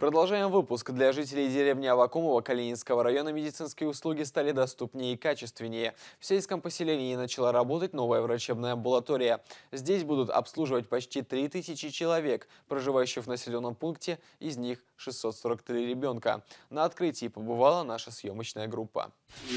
Продолжаем выпуск. Для жителей деревни Аввакумова Калининского района медицинские услуги стали доступнее и качественнее. В сельском поселении начала работать новая врачебная амбулатория. Здесь будут обслуживать почти 3000 человек, проживающих в населенном пункте, из них 643 ребенка. На открытии побывала наша съемочная группа.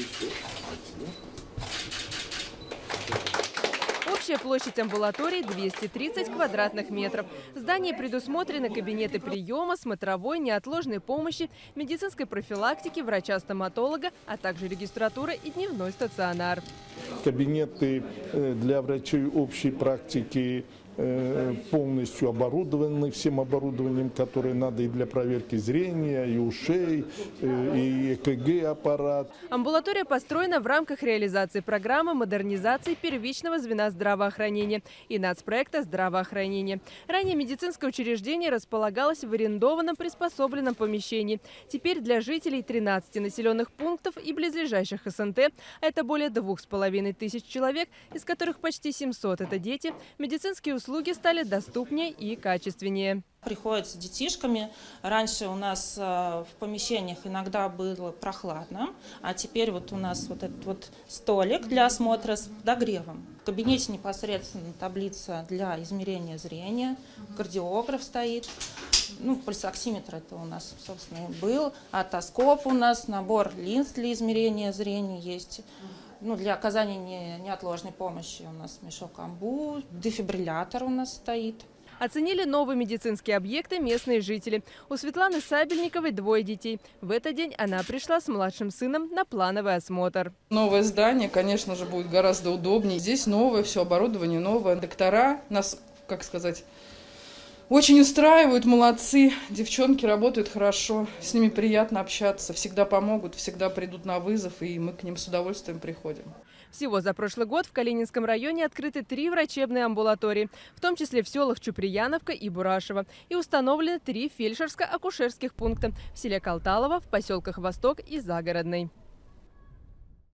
Общая площадь амбулатории 230 квадратных метров. В здании предусмотрены кабинеты приема, смотровой, неотложной помощи, медицинской профилактики, врача-стоматолога, а также регистратура и дневной стационар. Кабинеты для врачей общей практики полностью оборудованы всем оборудованием, которое надо и для проверки зрения, и ушей, и ЭКГ-аппарат. Амбулатория построена в рамках реализации программы модернизации первичного звена здравоохранения и нацпроекта здравоохранения. Ранее медицинское учреждение располагалось в арендованном приспособленном помещении. Теперь для жителей 13 населенных пунктов и близлежащих СНТ, это более 2500 человек, из которых почти 700 – это дети, медицинские услуги стали доступнее и качественнее. Приходят с детишками. Раньше у нас в помещениях иногда было прохладно, а теперь вот у нас вот этот вот столик для осмотра с подогревом. В кабинете непосредственно таблица для измерения зрения, кардиограф стоит. Пульсоксиметр это у нас, собственно, и был. Отоскоп у нас, набор линз для измерения зрения есть. Для оказания неотложной помощи у нас мешок амбу, дефибриллятор у нас стоит. Оценили новые медицинские объекты местные жители. У Светланы Сабельниковой 2 детей. В этот день она пришла с младшим сыном на плановый осмотр. Новое здание, конечно же, будет гораздо удобнее. Здесь новое, все оборудование новое. Доктора нас, как сказать, очень устраивают, молодцы. Девчонки работают хорошо, с ними приятно общаться. Всегда помогут, всегда придут на вызов, и мы к ним с удовольствием приходим. Всего за прошлый год в Калининском районе открыты 3 врачебные амбулатории, в том числе в селах Чуприяновка и Бурашево. И установлены 3 фельдшерско-акушерских пункта в селе Калталово, в поселках Восток и Загородный.